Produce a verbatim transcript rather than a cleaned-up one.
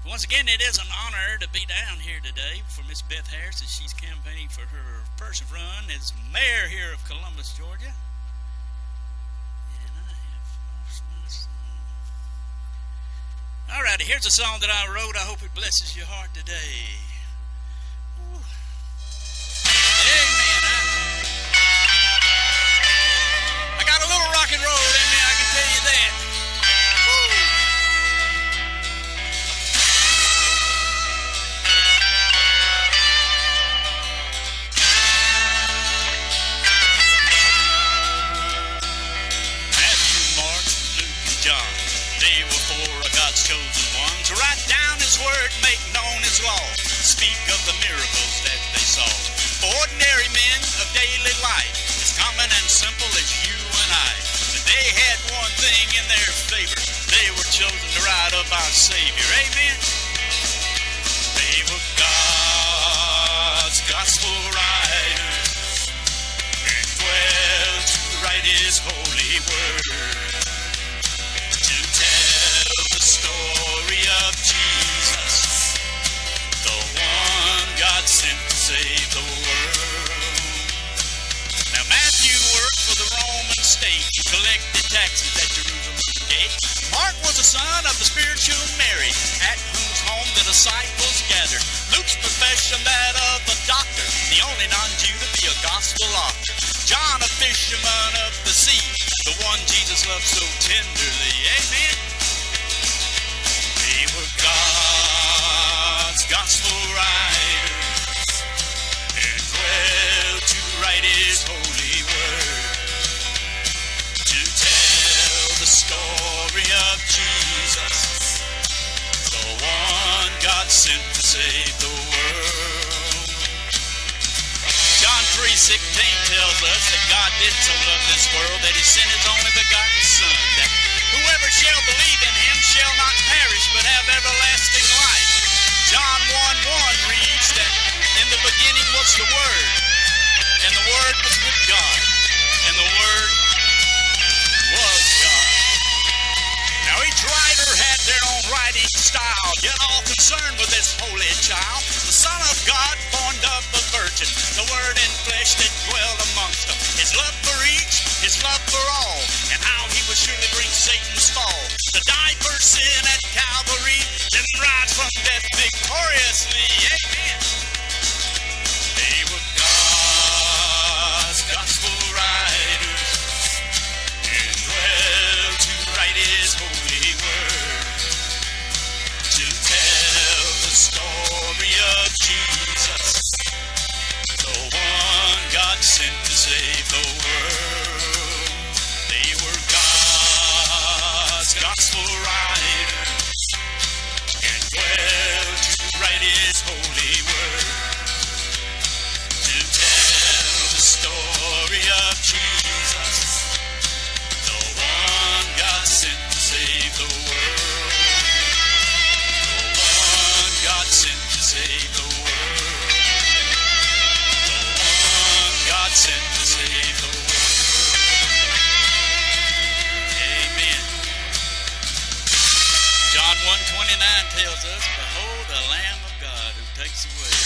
Once again, it is an honor to be down here today for Miss Beth Harris as she's campaigning for her first run as mayor here of Columbus, Georgia. And I have lost my song. All righty, here's a song that I wrote. I hope it blesses your heart today. Ooh. Amen. I, I got a little rock and roll in me, I can tell you that. John, they were four of God's chosen ones to write down His word, make known His law, speak of the miracles that they saw. Ordinary men of daily life, as common and simple as you and I. But they had one thing in their favor, they were chosen to write of our Savior. Amen. They were God's gospel writers, and dwelt to write His holy word. Story of Jesus, the one God sent to save the world. Now Matthew worked for the Roman state, collected taxes at Jerusalem's gate. Mark was a son of the spiritual Mary, at whose home the disciples gathered. Luke's profession that of a doctor, the only non-Jew to be a gospel author. John a fisherman of the sea, the one Jesus loved so tenderly. Amen. They were God's gospel writers, and dwelt to write His holy word, to tell the story of Jesus, the one God sent to save the world. John three sixteen tells us that God did so love this world that He sent His only begotten Son, that whoever shall believe in Him shall not perish but have everlasting life. John one one reads that in the beginning was the Word, and the Word was with God, and the Word was God. Now each writer had their own writing style, yet all concerned with this holy child, the Son of God, born of a virgin, the Word in flesh that dwelled amongst them. His love for each, His love for all, and how He would surely bring Satan's fall, to die for sin at Calvary, then rise from death victoriously. Amen. They were God's gospel writers, and dwelt to write His holy word, to tell the story of Jesus, the one God sent to save the world. They were God's gospel writers, and dwelt to write His holy word, to tell the story of Jesus, the one God sent to save the world, the one God sent to save the world, the one God sent to save the world. Amen. John one twenty-nine tells us, behold the Lamb of God who takes away